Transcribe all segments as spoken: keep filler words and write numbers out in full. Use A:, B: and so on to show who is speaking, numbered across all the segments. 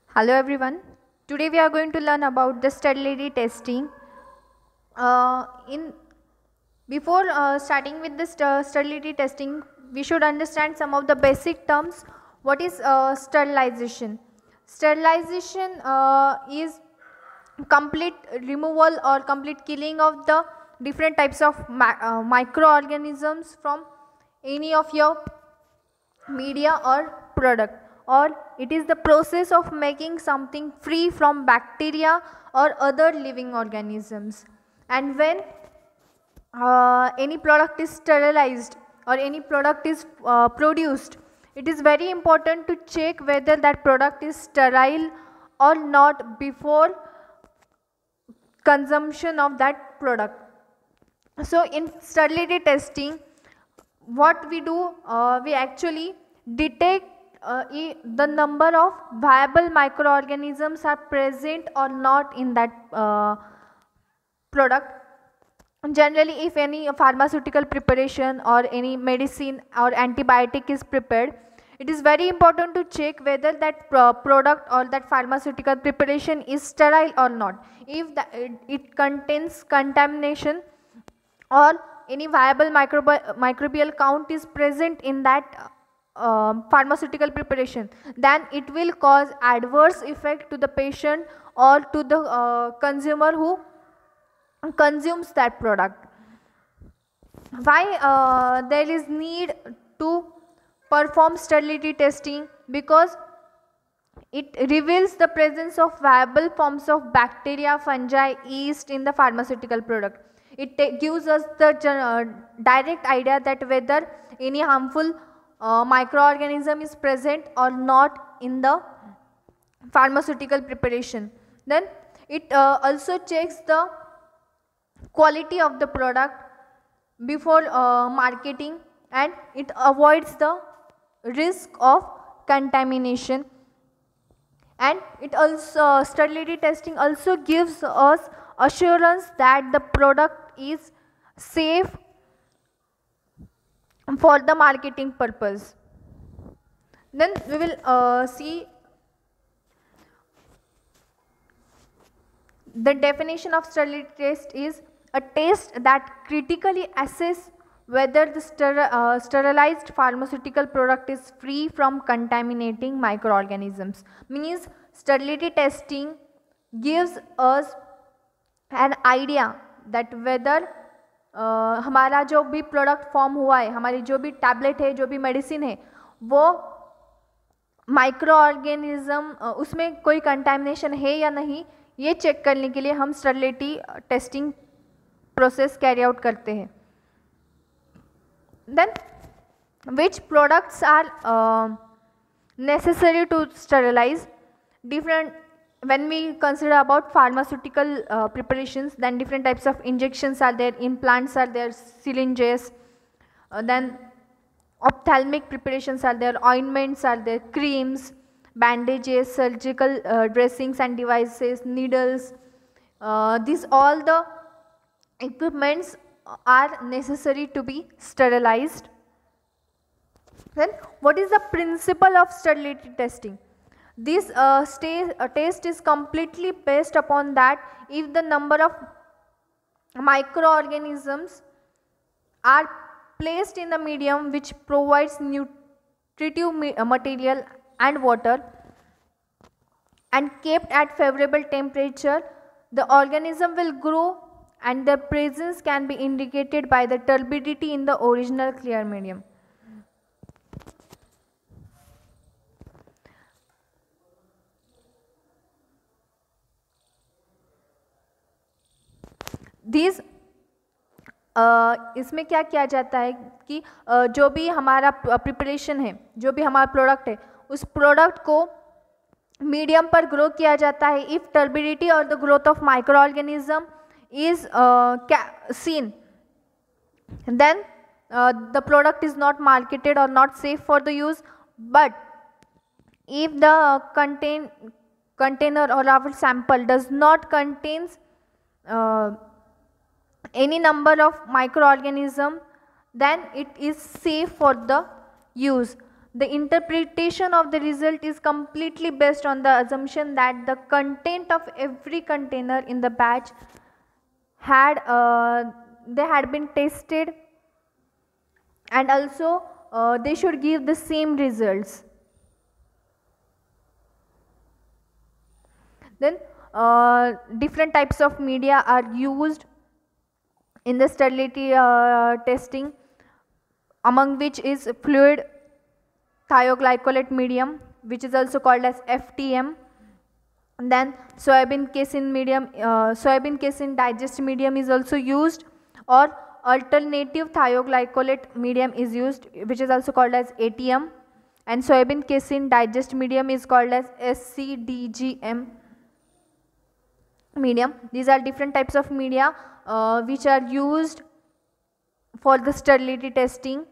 A: Hello everyone. Today we are going to learn about the sterility testing. Uh, in before uh, starting with this uh, sterility testing, we should understand some of the basic terms. What is uh, sterilization? Sterilization uh, is complete removal or complete killing of the different types of mi- uh, microorganisms from any of your media or product, or it is the process of making something free from bacteria or other living organisms. And when uh, any product is sterilized or any product is uh, produced, it is very important to check whether that product is sterile or not before consumption of that product. So in sterility testing, what we do, uh, we actually detect uh, e- the number of viable microorganisms are present or not in that uh, product. Generally, if any pharmaceutical preparation or any medicine or antibiotic is prepared, it is very important to check whether that pro- product or that pharmaceutical preparation is sterile or not. If the, it, it contains contamination or any viable microbi- microbial count is present in that uh, pharmaceutical preparation, then it will cause adverse effect to the patient or to the uh, consumer who consumes that product. Why uh, there is need to perform sterility testing? Because it reveals the presence of viable forms of bacteria, fungi, yeast in the pharmaceutical product. It ta- gives us the uh, direct idea that whether any harmful uh, microorganism is present or not in the pharmaceutical preparation. Then it uh, also checks the quality of the product before uh, marketing, and it avoids the risk of contamination. And it also, sterility testing also gives us assurance that the product is safe for the marketing purpose. Then we will uh, see the definition of sterility test is a test that critically assess whether the ster- uh, sterilized pharmaceutical product is free from contaminating microorganisms. Means sterility testing gives us an idea that whether uh, हमारा जो भी product form हुआ है, हमारी जो भी tablet है, जो भी मेडिसिन है, वो माइक्रो ऑर्गेनिज्म उसमें कोई कंटामिनेशन है या नहीं, ये चेक करने के लिए हम sterility testing process carry out करते हैं. Then which products are uh, necessary to sterilize? Different, when we consider about pharmaceutical uh, preparations, then different types of injections are there, implants are there, syringes, uh, then ophthalmic preparations are there, ointments are there, creams, bandages, surgical uh, dressings and devices, needles. Uh, these all the equipments are necessary to be sterilized. Then what is the principle of sterility testing? This uh, stay, uh, test is completely based upon that if the number of microorganisms are placed in the medium which provides nutritive material and water and kept at favorable temperature, the organism will grow, and their presence can be indicated by the turbidity in the original clear medium. These Uh, इसमें क्या किया जाता है कि uh, जो भी हमारा preparation है, जो भी हमारा प्रोडक्ट है, उस प्रोडक्ट को मीडियम पर ग्रो किया जाता है. इफ टर्बिडिटी और the growth of microorganism is seen, then uh, the product is not marketed or not safe for the use. But if the contain container or our sample does not contains uh, any number of microorganism, then it is safe for the use. The interpretation of the result is completely based on the assumption that the content of every container in the batch had uh, they had been tested, and also uh, they should give the same results. Then uh, different types of media are used in the sterility uh, testing, among which is fluid thioglycolate medium, which is also called as F T M. And then soybean casein medium, uh, soybean casein digest medium is also used, or alternative thioglycolate medium is used, which is also called as A T M, and soybean casein digest medium is called as S C D G M medium. These are different types of media uh, which are used for the sterility testing.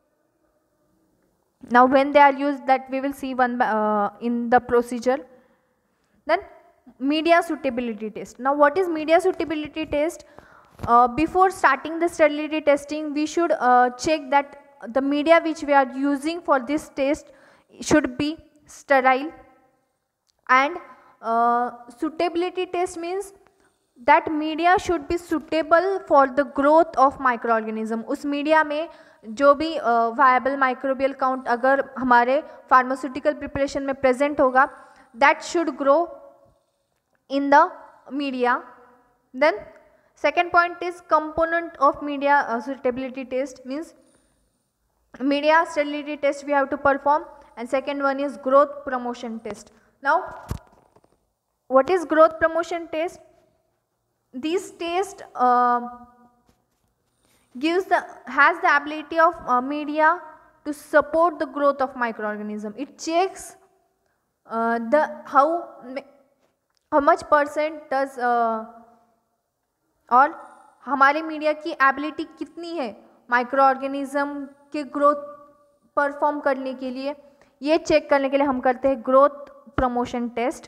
A: Now when they are used, that we will see one uh, in the procedure. Then media suitability test. Now what is media suitability test? Uh, before starting the sterility testing, we should uh, check that the media which we are using for this test should be sterile. And uh, suitability test means that media should be suitable for the growth of microorganism. उस media में जो भी viable microbial count अगर हमारे pharmaceutical preparation में present होगा, that should grow in the media. Then second point is component of media uh, suitability test, means media sterility test we have to perform, and second one is growth promotion test. Now what is growth promotion test? This test uh, gives the has the ability of uh, media to support the growth of microorganism. It checks uh, the how how much percent does uh, और हमारे media की ability कितनी है microorganism के growth perform करने के लिए, ये चेक करने के लिए हम करते हैं growth promotion test.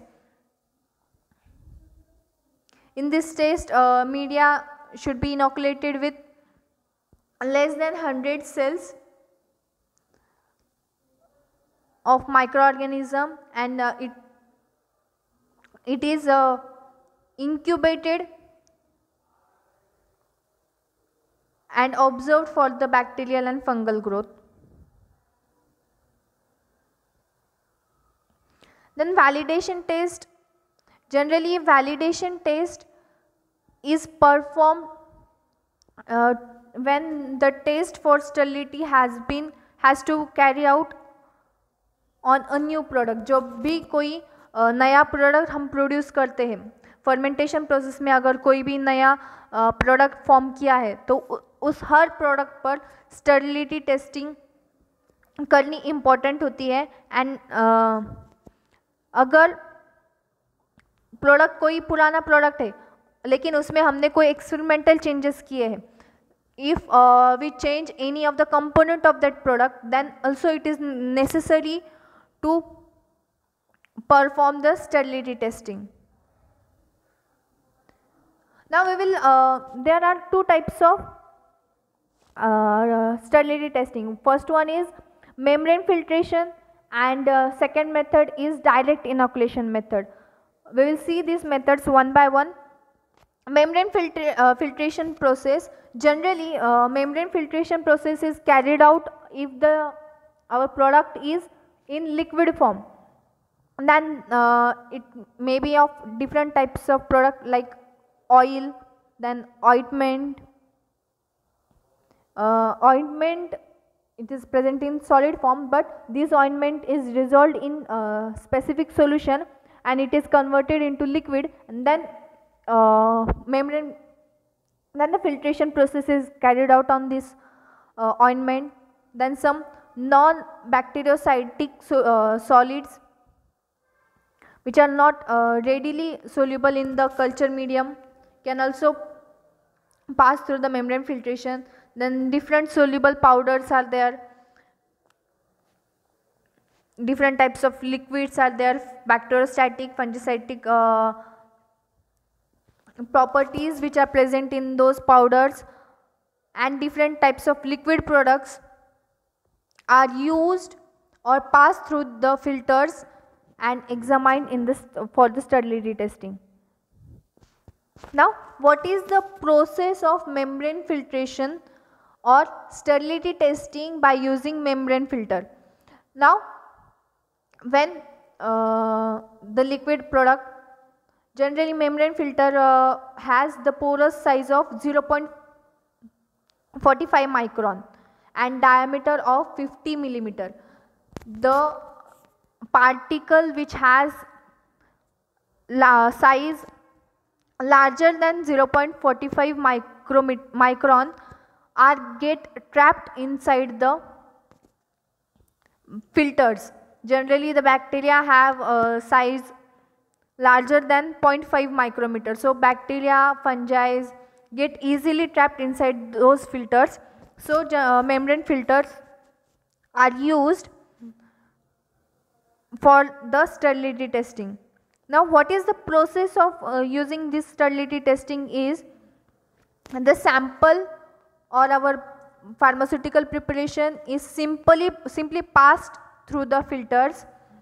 A: In this test, uh, media should be inoculated with less than one hundred cells of microorganism, and uh, it it is uh, incubated and observed for the bacterial and fungal growth. Then validation test. Generally validation test is performed uh, when the test for sterility has been has to carry out on a new product. जो भी कोई uh, नया product हम produce करते हैं, fermentation process में अगर कोई भी नया प्रोडक्ट uh, फॉर्म किया है, तो उस हर प्रोडक्ट पर स्टेरिलिटी टेस्टिंग करनी इम्पॉर्टेंट होती है. एंड uh, अगर प्रोडक्ट कोई पुराना प्रोडक्ट है लेकिन उसमें हमने कोई एक्सपेरिमेंटल चेंजेस किए हैं, if we change any of the component of that product, then also it is necessary to perform the sterility testing. Now we will there are two types of sterility testing. First one is membrane filtration, and uh, second method is direct inoculation method. We will see these methods one by one. Membrane filtra uh, filtration process. Generally uh, membrane filtration process is carried out if the our product is in liquid form. Then uh, it may be of different types of product like oil, then ointment. Uh, ointment, it is present in solid form, but this ointment is dissolved in uh, specific solution and it is converted into liquid, and then uh, membrane, then the filtration process is carried out on this uh, ointment. Then some non-bacteriocytic so, uh, solids which are not uh, readily soluble in the culture medium can also pass through the membrane filtration. Then different soluble powders are there, different types of liquids are there, bacteriostatic, fungicidal uh, properties which are present in those powders, and different types of liquid products are used or pass through the filters and examined in this for the sterility testing. Now, what is the process of membrane filtration or sterility testing by using membrane filter? Now, when uh, the liquid product, generally membrane filter uh, has the porous size of zero point four five micron and diameter of fifty millimeter. The particle which has la size larger than zero point four five micron are get trapped inside the filters. Generally the bacteria have a size larger than zero point five micrometer. So bacteria, fungi get easily trapped inside those filters. So uh, membrane filters are used for the sterility testing. Now what is the process of uh, using this sterility testing is the sample or our pharmaceutical preparation is simply simply passed through the filters.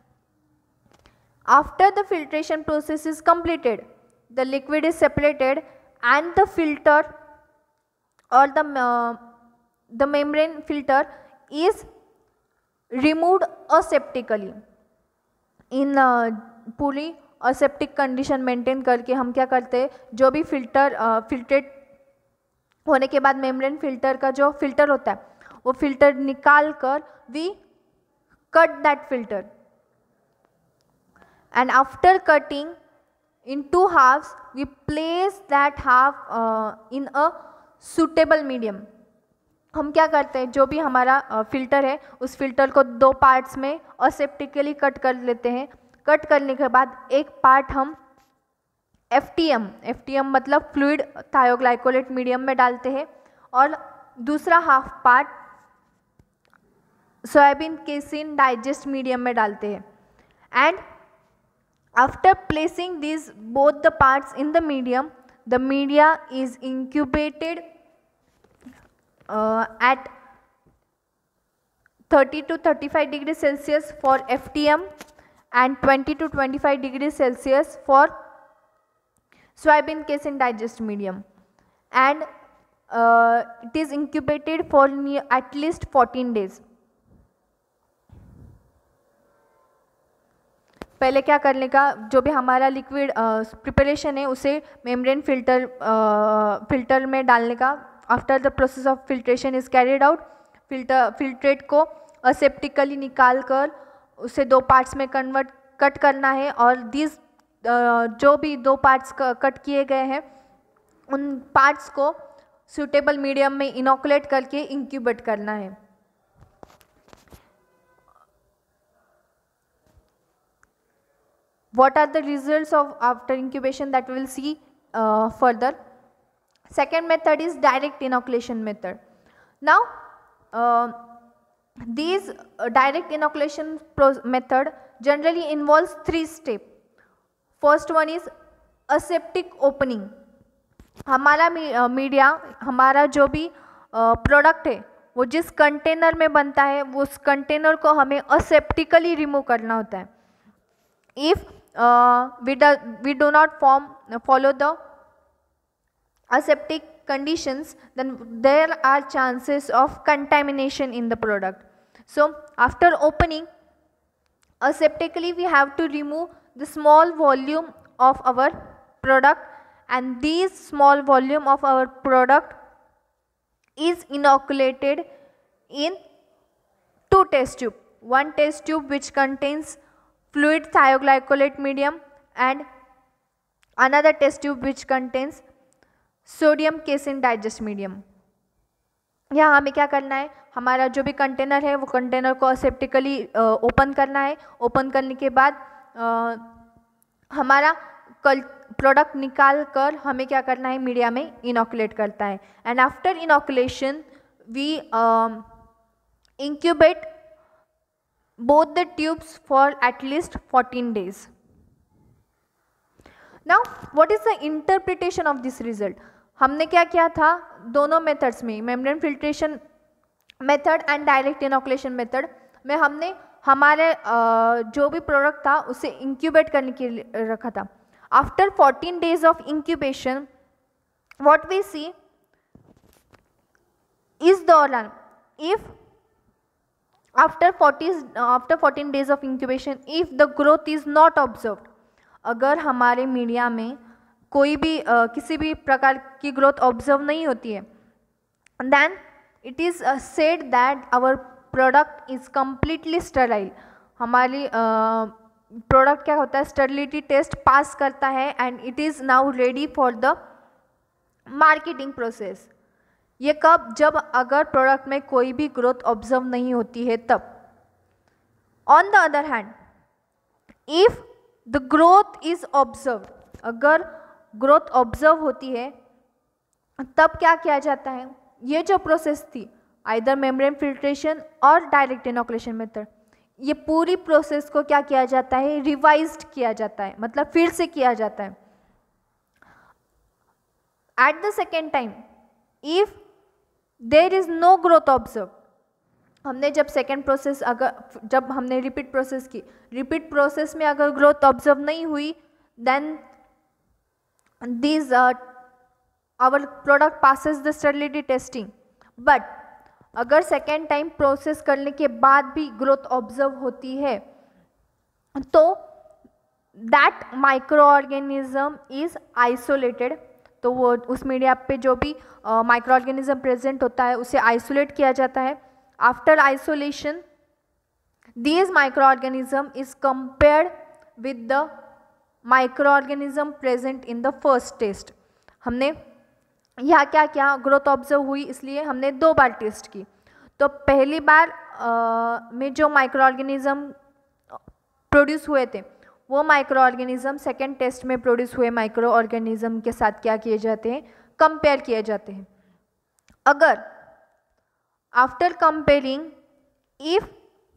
A: After the filtration process is completed, the liquid is separated and the filter or the uh, the membrane filter is removed aseptically. In uh, पूरी aseptic condition maintain करके हम क्या करते हैं, जो भी filter filtrate होने के बाद मेम्ब्रेन फिल्टर का जो फिल्टर होता है वो फिल्टर निकाल कर we cut that filter and after cutting in two halves we place that half uh, in a suitable medium. हम क्या करते हैं, जो भी हमारा फिल्टर है उस फिल्टर को दो पार्ट्स में असेप्टिकली कट कर लेते हैं. कट करने के बाद एक पार्ट हम F T M F T M मतलब फ्लूइड थायोग्लाइकोलेट मीडियम में डालते हैं और दूसरा half part soybean casein digest medium में डालते हैं. And after placing these both the parts in the medium, the media is incubated uh, at thirty to thirty-five degrees Celsius for F T M and twenty to twenty-five degrees Celsius for soybean casein digest medium, and uh, it is incubated for near at least fourteen days. पहले क्या करने का, जो भी हमारा liquid preparation है उसे membrane filter filter में डालने का. After the process of filtration is carried out, filter filtrate को असेप्टिकली निकाल कर उसे दो पार्ट्स में कन्वर्ट कट करना है और दिस जो भी दो पार्ट्स कट किए गए हैं उन पार्ट्स को सूटेबल मीडियम में इनोकुलेट करके इंक्यूबेट करना है. What are the results of after incubation that we will see uh, further. Second method is direct inoculation method. Now uh, these uh, direct inoculation method generally involves three steps. First one is aseptic opening. हमारा media हमारा जो भी product है वो जिस container में बनता है वो उस कंटेनर को हमें असेप्टिकली रिमूव करना होता है. If uh, we do we do not form follow the aseptic conditions, then there are chances of contamination in the product. So after opening aseptically we have to remove the small volume of our product, and this small volume of our product is inoculated in two test tube. One test tube which contains fluid thioglycolate medium and another test tube which contains sodium casein digest medium. यहाँ हमें क्या करना है, हमारा जो भी container है वो कंटेनर को असेप्टिकली ओपन करना है. ओपन करने के बाद आ, हमारा कल प्रोडक्ट निकाल कर हमें क्या करना है, मीडिया में इनोकुलेट करता है. And after inoculation we incubate both the tubes for at least fourteen days. Now what is the interpretation of this result? हमने क्या किया था, दोनों मेथड्स में membrane filtration method and direct inoculation method में हमने हमारे uh, जो भी प्रोडक्ट था उसे इंक्यूबेट करने के लिए रखा था. After fourteen days of incubation what we see इस दौरान, if after forty after fourteen days of incubation if the growth is not observed, अगर हमारे मीडिया में कोई भी uh, किसी भी प्रकार की ग्रोथ ऑब्जर्व नहीं होती है, then it is said that our product is completely sterile. हमारी प्रोडक्ट uh, क्या होता है, स्टरलिटी टेस्ट पास करता है and it is now ready for the marketing process. ये कब, जब अगर प्रोडक्ट में कोई भी ग्रोथ ऑब्जर्व नहीं होती है तब. On the other hand if the growth is observe, अगर ग्रोथ ऑब्जर्व होती है तब क्या किया जाता है, ये जो प्रोसेस थी आइदर मेम्ब्रेन फिल्ट्रेशन और डायरेक्ट इनोकुलेशन मेथड, ये पूरी प्रोसेस को क्या किया जाता है, रिवाइज्ड किया जाता है, मतलब फिर से किया जाता है. At the second time if there is no growth observe, हमने जब सेकेंड प्रोसेस अगर जब हमने रिपीट प्रोसेस की, रिपीट प्रोसेस में अगर ग्रोथ ऑब्जर्व नहीं हुई, then these uh, our product passes the sterility testing. But अगर सेकेंड टाइम प्रोसेस करने के बाद भी ग्रोथ ऑब्जर्व होती है तो that microorganism is isolated. तो वो उस मीडिया पे जो भी माइक्रो ऑर्गेनिज्म प्रेजेंट होता है उसे आइसोलेट किया जाता है. After isolation this microorganism is compared with the microorganism present in the first test. हमने यहाँ क्या क्या ग्रोथ ऑब्जर्व हुई, इसलिए हमने दो बार टेस्ट की. तो पहली बार आ, में जो माइक्रो ऑर्गेनिज्म प्रोड्यूस हुए थे वो माइक्रो ऑर्गेनिज्म सेकेंड टेस्ट में प्रोड्यूस हुए माइक्रो ऑर्गेनिज्म के साथ क्या किए जाते हैं, कंपेयर किए जाते हैं. अगर after comparing if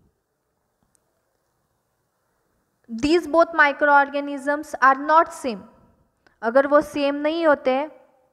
A: these both microorganisms are not same, अगर वो सेम नहीं होते हैं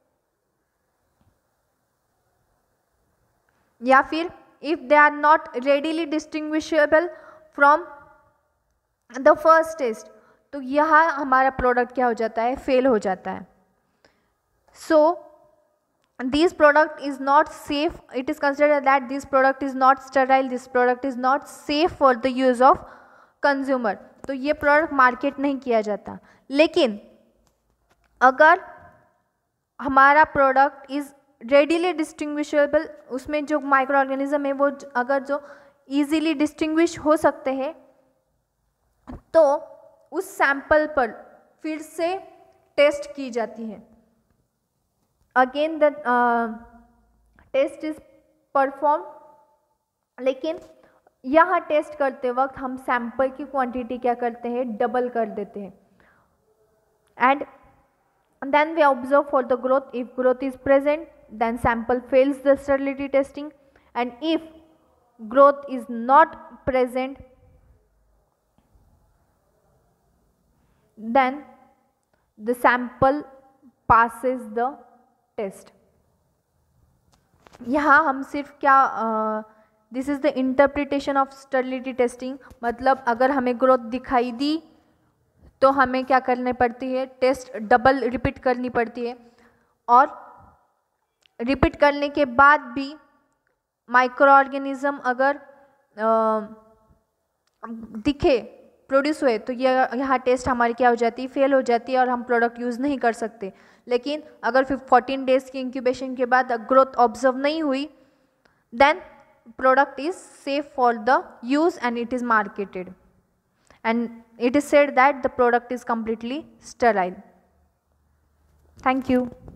A: या फिर if they are not readily distinguishable from the first test, तो यहाँ हमारा प्रोडक्ट क्या हो जाता है, फेल हो जाता है. so this product is not safe, it is considered that this product is not sterile, this product is not safe for the use of consumer. तो ये प्रोडक्ट मार्केट नहीं किया जाता. लेकिन अगर हमारा प्रोडक्ट इज़ रेडीली डिस्टिंग्विशेबल, उसमें जो माइक्रो ऑर्गेनिज्म है वो अगर जो इजीली डिस्टिंग्विश हो सकते हैं, तो उस सैंपल पर फिर से टेस्ट की जाती है. Again the test is perform, लेकिन यहाँ टेस्ट करते वक्त हम सैंपल की क्वांटिटी क्या करते हैं, डबल कर देते हैं. And then we observe for the growth. If growth is present then sample fails the sterility testing, and if growth is not present then the sample passes the test. यहाँ हम सिर्फ क्या this is the interpretation of sterility testing, मतलब अगर हमें growth दिखाई दी तो हमें क्या करनी पड़ती है, टेस्ट डबल रिपीट करनी पड़ती है. और रिपीट करने के बाद भी माइक्रो ऑर्गेनिज्म अगर आ, दिखे, प्रोड्यूस हुए, तो ये यहाँ टेस्ट हमारी क्या हो जाती है, फेल हो जाती है और हम प्रोडक्ट यूज़ नहीं कर सकते. लेकिन अगर फिर फोर्टीन डेज़ की इंक्यूबेशन के बाद ग्रोथ ऑब्जर्व नहीं हुई, then product is safe for the use and it is marketed, and it is said that the product is completely sterile. Thank you.